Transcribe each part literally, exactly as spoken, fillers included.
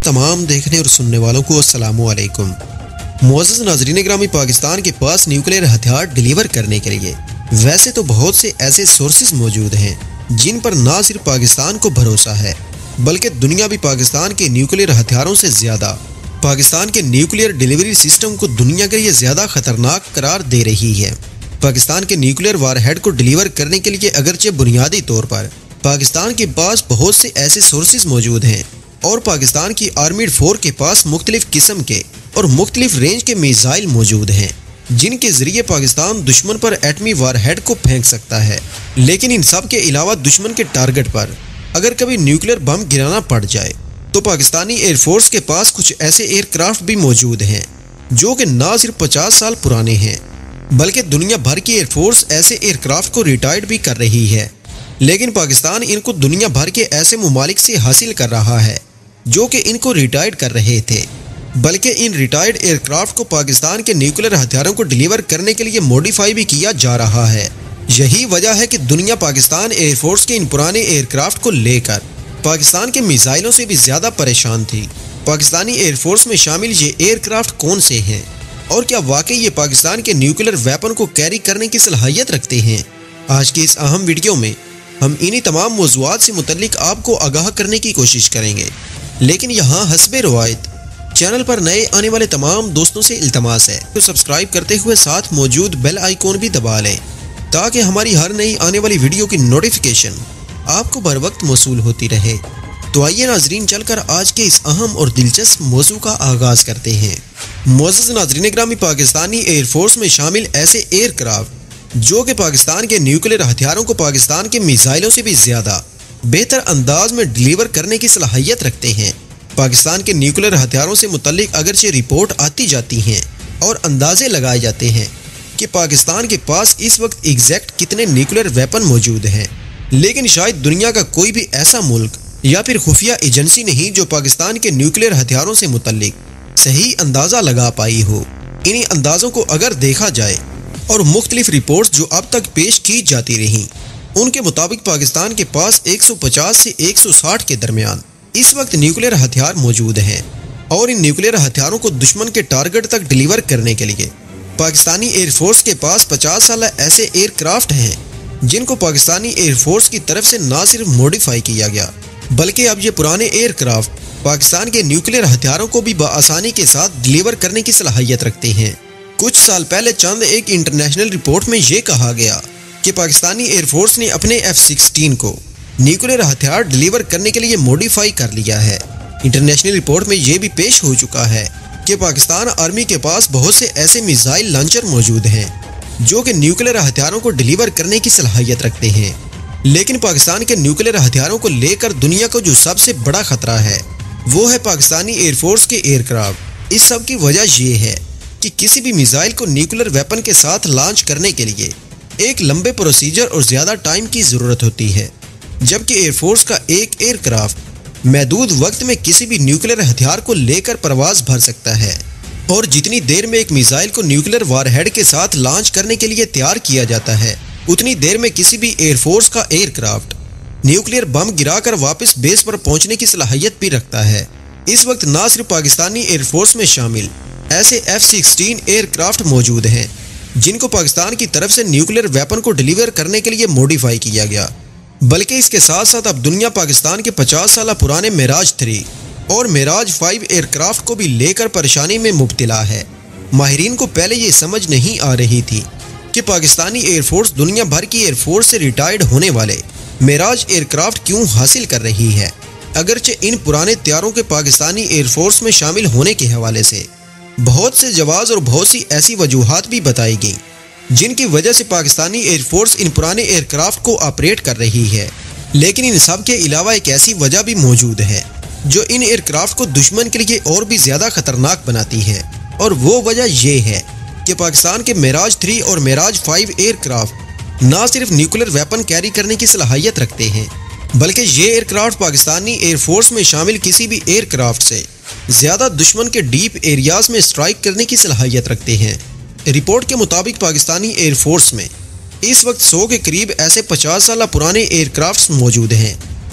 तमाम देखने और सुनने वालों को अस्सलामु अलैकुम। मुअज़्ज़ज़ नाज़रीन ग्रामी, पाकिस्तान के पास न्यूक्लियर हथियार डिलीवर करने के लिए वैसे तो बहुत से ऐसे सोर्सेज मौजूद हैं जिन पर ना सिर्फ पाकिस्तान को भरोसा है बल्कि दुनिया भी पाकिस्तान के न्यूक्लियर हथियारों से ज़्यादा पाकिस्तान के न्यूक्लियर डिलीवरी सिस्टम को दुनिया के लिए ज़्यादा खतरनाक करार दे रही है। पाकिस्तान के न्यूक्लियर वारहेड को डिलीवर करने के लिए अगरचे बुनियादी तौर पर पाकिस्तान के पास बहुत से ऐसे सोर्सेज मौजूद हैं और पाकिस्तान की आर्मीड फोर्स के पास मुख्तलिफ किस्म के और मुख्तलिफ रेंज के मिसाइल मौजूद हैं जिनके ज़रिए पाकिस्तान दुश्मन पर एटमी वारहेड को फेंक सकता है। लेकिन इन सब के अलावा दुश्मन के टारगेट पर अगर कभी न्यूक्लियर बम गिराना पड़ जाए तो पाकिस्तानी एयरफोर्स के पास कुछ ऐसे एयरक्राफ्ट भी मौजूद हैं जो कि ना सिर्फ पचास साल पुराने हैं बल्कि दुनिया भर की एयरफोर्स ऐसे एयरक्राफ्ट को रिटायर्ड भी कर रही है। लेकिन पाकिस्तान इनको दुनिया भर के ऐसे ममालिक से हासिल कर रहा है जो कि इनको रिटायर्ड कर रहे थे, बल्कि इन रिटायर्ड एयरक्राफ्ट को पाकिस्तान के न्यूक्लियर हथियारों को डिलीवर करने के लिए मॉडिफाई भी किया जा रहा है। यही वजह है कि दुनिया पाकिस्तान एयरफोर्स के इन पुराने एयरक्राफ्ट को लेकर पाकिस्तान के मिसाइलों से भी ज़्यादा परेशान थी। पाकिस्तानी एयरफोर्स में शामिल ये एयरक्राफ्ट कौन से हैं और क्या वाकई ये पाकिस्तान के न्यूक्लियर वेपन को कैरी करने की सलाहियत रखते हैं? आज की इस अहम वीडियो में हम इन्हीं तमाम मौज़ूआत से मुतल्लिक आपको आगाह करने की कोशिश करेंगे। लेकिन यहाँ हस्बे रवायत चैनल पर नए आने वाले तमाम दोस्तों से इल्तमास है तो सब्सक्राइब करते हुए साथ मौजूद बेल आइकॉन भी दबा लें ताकि हमारी हर नई आने वाली वीडियो की नोटिफिकेशन आपको बर वक्त मौसूल होती रहे। तो आइए नाजरीन, चलकर आज के इस अहम और दिलचस्प मौजू का आगाज करते हैं। मुअज़्ज़ज़ नाज़रीन ग्रामी, पाकिस्तानी एयरफोर्स में शामिल ऐसे एयरक्राफ्ट जो कि पाकिस्तान के न्यूक्लियर हथियारों को पाकिस्तान के मिसाइलों से भी ज़्यादा बेहतर अंदाज में डिलीवर करने की सलाहियत रखते हैं। पाकिस्तान के न्यूक्लियर हथियारों से मुतल्लिक अगरचे रिपोर्ट आती जाती हैं और अंदाजे लगाए जाते हैं कि पाकिस्तान के पास इस वक्त एग्जैक्ट कितने न्यूक्लियर वेपन मौजूद हैं, लेकिन शायद दुनिया का कोई भी ऐसा मुल्क या फिर खुफिया एजेंसी नहीं जो पाकिस्तान के न्यूक्लियर हथियारों से मुतल्लिक सही अंदाज़ा लगा पाई हो। इन्हीं अंदाज़ों को अगर देखा जाए और मुख्तलिफ रिपोर्ट्स जो अब तक पेश की जाती रहीं उनके मुताबिक पाकिस्तान के पास एक सौ पचास से एक सौ साठ के दरमियान इस वक्त न्यूक्लियर हथियार मौजूद हैं और इन न्यूक्लियर हथियारों को दुश्मन के टारगेट तक डिलीवर करने के लिए पाकिस्तानी एयरफोर्स के पास पचास साल ऐसे एयरक्राफ्ट हैं जिनको पाकिस्तानी एयरफोर्स की तरफ से ना सिर्फ मॉडिफाई किया गया बल्कि अब ये पुराने एयरक्राफ्ट पाकिस्तान के न्यूक्लियर हथियारों को भी बआसानी के साथ डिलीवर करने की सलाहियत रखते हैं। कुछ साल पहले चंद एक इंटरनेशनल रिपोर्ट में ये कहा गया कि पाकिस्तानी एयरफोर्स ने अपने एफ सिक्सटीन को न्यूक्लियर हथियार डिलीवर करने के लिए मॉडिफाई कर लिया है। इंटरनेशनल रिपोर्ट में ये भी पेश हो चुका है कि पाकिस्तान आर्मी के पास बहुत से ऐसे मिसाइल लॉन्चर मौजूद हैं जो कि न्यूक्लियर हथियारों को डिलीवर करने की सलाहियत रखते हैं। लेकिन पाकिस्तान के न्यूक्लियर हथियारों को लेकर दुनिया को जो सबसे बड़ा खतरा है वो है पाकिस्तानी एयरफोर्स के एयरक्राफ्ट। इस सब की वजह यह है कि किसी भी मिसाइल को न्यूक्लियर वेपन के साथ लॉन्च करने के लिए एक लंबे प्रोसीजर और ज़्यादा टाइम की ज़रूरत होती है, जबकि एयरफोर्स का एक एयरक्राफ्ट महदूद वक्त में किसी भी न्यूक्लियर हथियार को लेकर परवाज भर सकता है। और जितनी देर में एक मिसाइल को न्यूक्लियर वारहेड के साथ लॉन्च करने के लिए तैयार किया जाता है उतनी देर में किसी भी एयरफोर्स का एयरक्राफ्ट न्यूक्लियर बम गिराकर वापस बेस पर पहुंचने की सलाहियत भी रखता है। इस वक्त ना सिर्फ पाकिस्तानी एयरफोर्स में शामिल ऐसे एफ सिक्सटीन एयरक्राफ्ट मौजूद हैं जिनको पाकिस्तान की तरफ से न्यूक्लियर वेपन को डिलीवर करने के लिए मॉडिफाई किया गया, बल्कि इसके साथ साथ अब दुनिया पाकिस्तान के पचास साल पुराने मेराज थ्री और मेराज फाइव एयरक्राफ्ट को भी लेकर परेशानी में मुब्तला है। माहिरीन को पहले ये समझ नहीं आ रही थी कि पाकिस्तानी एयरफोर्स दुनिया भर की एयरफोर्स से रिटायर्ड होने वाले मेराज एयरक्राफ्ट क्यों हासिल कर रही है, अगरचे इन पुराने तैयारों के पाकिस्तानी एयरफोर्स में शामिल होने के हवाले से बहुत से जवाब और बहुत सी ऐसी वजूहात भी बताई गई जिनकी वजह से पाकिस्तानी एयरफोर्स इन पुराने एयरक्राफ्ट को ऑपरेट कर रही है। लेकिन इन सब के अलावा एक ऐसी वजह भी मौजूद है जो इन एयरक्राफ्ट को दुश्मन के लिए और भी ज़्यादा खतरनाक बनाती है, और वो वजह ये है कि पाकिस्तान के मेराज थ्री और मेराज फाइव एयरक्राफ्ट ना सिर्फ न्यूक्लियर वेपन कैरी करने की सलाहियत रखते हैं बल्कि ये एयरक्राफ्ट पाकिस्तानी एयरफोर्स में शामिल किसी भी एयरक्राफ्ट से ज़्यादा दुश्मन के डीप एरियाज में स्ट्राइक करने की सलाहियत रखते हैं। रिपोर्ट के मुताबिक पाकिस्तानी एयरफोर्स में इस वक्त सौ के करीब ऐसे पचास साल पुराने एयरक्राफ्ट मौजूद हैं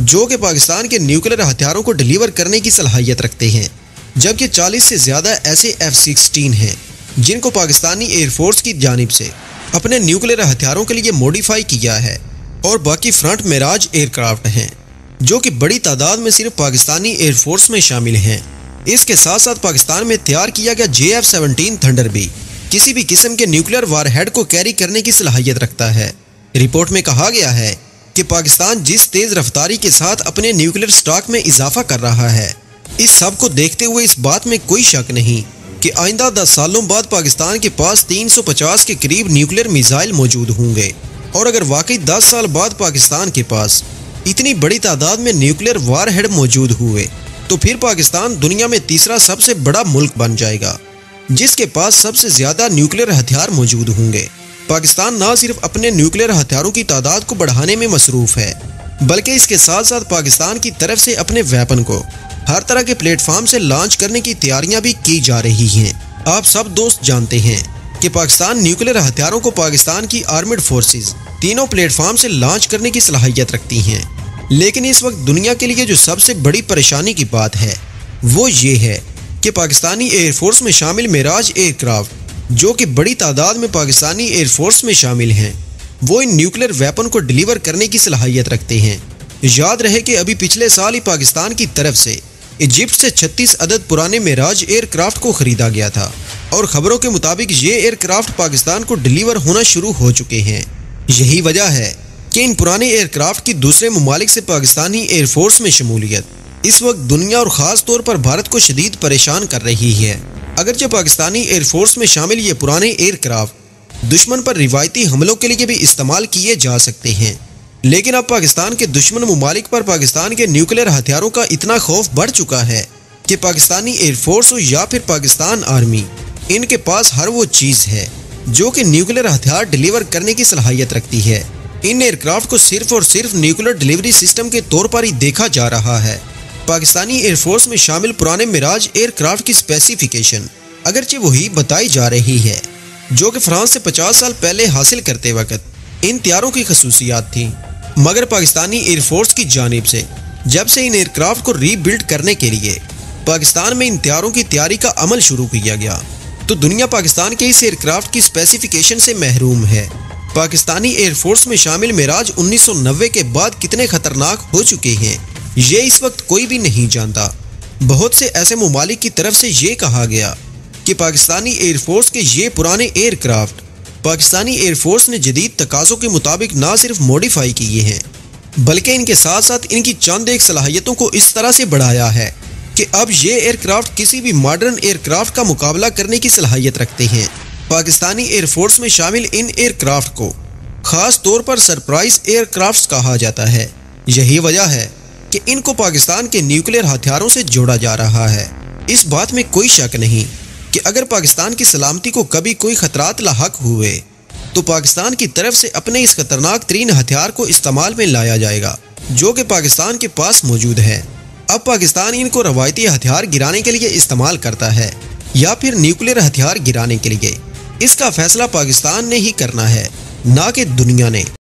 جو کہ پاکستان کے نیوکلیر ہتھیاروں کو ڈیلیور کرنے کی صلاحیت رکھتے ہیں، جبکہ چالیس سے زیادہ ایسے ایف سکسٹین ہیں جن کو پاکستانی ایئر فورس کی جانب سے اپنے نیوکلیر ہتھیاروں کے لیے موڈیفائی کیا ہے، اور باقی فرنٹ میراج ایئر کرافٹ ہیں جو کہ بڑی تعداد میں صرف پاکستانی ایئر فورس میں شامل ہیں۔ اس کے ساتھ ساتھ پاکستان میں تیار کیا گیا جے ایف سیونٹین تھنڈر بھی کسی بھی قسم کے نیوکلیر وار ہیڈ کو کیری کرنے کی صلاحیت رکھتا ہے۔ رپورٹ میں کہا گیا ہے کہ پاکستان جس تیز رفتاری کے ساتھ اپنے نیوکلیر سٹاک میں اضافہ کر رہا ہے، اس سب کو دیکھتے ہوئے اس بات میں کوئی شک نہیں کہ آئندہ دس سالوں بعد پاکستان کے پاس تین سو پچاس کے قریب نیوکلیر میزائل موجود ہوں گے، اور اگر واقعی دس سال بعد پاکستان کے پاس اتنی بڑی تعداد میں نیوکلیر وار ہیڈ موجود ہوئے تو پھر پاکستان دنیا میں تیسرا سب سے بڑا ملک بن جائے گا جس کے پاس سب سے زیادہ نیوکلیر ہتھیار موجود ہوں گے۔ پاکستان نہ صرف اپنے نیوکلیر ہتھیاروں کی تعداد کو بڑھانے میں مصروف ہے، بلکہ اس کے ساتھ ساتھ پاکستان کی طرف سے اپنے ویپن کو ہر طرح کے پلیٹ فارم سے لانچ کرنے کی تیاریاں بھی کی جا رہی ہیں۔ آپ سب دوست جانتے ہیں کہ پاکستان نیوکلیر ہتھیاروں کو پاکستان کی آرمڈ فورسز تینوں پلیٹ فارم سے لانچ کرنے کی صلاحیت رکھتی ہیں، لیکن اس وقت دنیا کے لیے جو سب سے بڑی پریشانی کی بات ہے وہ یہ ہے کہ پاکستانی ایئر فورس میں شامل میراج ایئر کرافٹ جو کہ بڑی تعداد میں پاکستانی ایئر فورس میں شامل ہیں، وہ ان نیوکلیر ویپن کو ڈیلیور کرنے کی صلاحیت رکھتے ہیں۔ یاد رہے کہ ابھی پچھلے سال ہی پاکستان کی طرف سے ایجپٹ سے چھتیس عدد پرانے میراج ایئر کرافٹ کو خریدا گیا تھا، اور خبروں کے مطابق یہ ایئر کرافٹ پاکستان کو ڈیلیور ہونا شروع ہو چکے ہیں۔ یہی وجہ ہے کہ ان پرانے ایئر کرافٹ کی دوسرے ممالک سے پاکستانی ایئر فورس میں شمولیت اس وقت دنیا اور خاص طور پر بھارت کو شدید پریشان کر رہی ہے۔ اگرچہ پاکستانی ایئر فورس میں شامل یہ پرانے ایئر کرافٹ دشمن پر روایتی حملوں کے لیے بھی استعمال کیے جا سکتے ہیں، لیکن اب پاکستان کے دشمن ممالک پر پاکستان کے نیوکلیر ہتھیاروں کا اتنا خوف بڑھ چکا ہے کہ پاکستانی ایئر فورس ہو یا پھر پاکستان آرمی، ان کے پاس ہر وہ چیز ہے جو کہ نیوکلیر ہتھیار ڈیلیور کرنے کی صلاحیت رکھتی ہے۔ ان ایئر کرافٹ کو صرف اور صرف نیوکلیر ڈیلیوری سسٹم کے طور پر ہی دیکھا جا رہا ہے۔ پاکستانی ایئر فورس میں شامل پرانے میراج ایئر کرافٹ کی اسپیسیفیکیشن اگرچہ وہی بتائی جا رہی ہے جو کہ فرانس سے پچاس سال پہلے حاصل کرتے وقت ان طیاروں کی خصوصیات تھیں، مگر پاکستانی ایئر فورس کی جانب سے جب سے ان ایئر کرافٹ کو ری بلڈ کرنے کے لیے پاکستان میں ان طیاروں کی تیاری کا عمل شروع کیا گیا تو دنیا پاکستان کے اس ایئر کرافٹ کی اسپیسیفیکیشن سے محروم ہے۔ پاکستانی ایئر فورس میں شامل میراج انیس سو نوے کے بعد کتنے خطرناک ہو چکے ہیں یہ اس وقت کوئی بھی نہیں جانتا۔ بہت سے ایسے ممالک کی طرف سے یہ کہا گیا کہ پاکستانی ایئر فورس کے یہ پرانے aircraft Pakistani air force نے جدید تقاضوں کے مطابق نہ صرف موڈیفائی کیے ہیں بلکہ ان کے ساتھ ساتھ ان کی چند ایک صلاحیتوں کو اس طرح سے بڑھایا ہے کہ اب یہ ایئر کرافٹ کسی بھی ماڈرن ایئر کرافٹ کا مقابلہ کرنے کی صلاحیت رکھتے ہیں۔ پاکستانی ایئر فورس میں شامل ان ایئر کرافٹ کو خاص طور پر سرپرائز ایئر کرافٹس کہا جاتا ہے۔ یہی وجہ ہے کہ ان کو پاکستان کے نیوکلیر ہتھیاروں سے جوڑا جا رہا ہے۔ اس بات میں کوئی شک نہیں کہ اگر پاکستان کی سلامتی کو کبھی کوئی خطرات لاحق ہوئے تو پاکستان کی طرف سے اپنے اس خطرناک ترین ہتھیار کو استعمال میں لایا جائے گا جو کہ پاکستان کے پاس موجود ہے۔ اب پاکستان ان کو روایتی ہتھیار گرانے کے لیے استعمال کرتا ہے یا پھر نیوکلیر ہتھیار گرانے کے لیے، اس کا فیصلہ پاکستان نے ہی کرنا ہے، نہ کہ دنیا نے۔